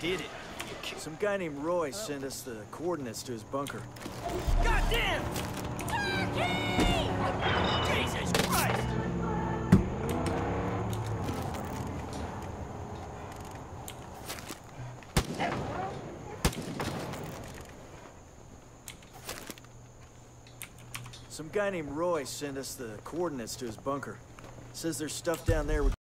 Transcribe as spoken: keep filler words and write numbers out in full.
did it. Some guy named Roy sent us the coordinates to his bunker. Goddamn! Turkey! Jesus Christ! Some guy named Roy sent us the coordinates to his bunker. Says there's stuff down there we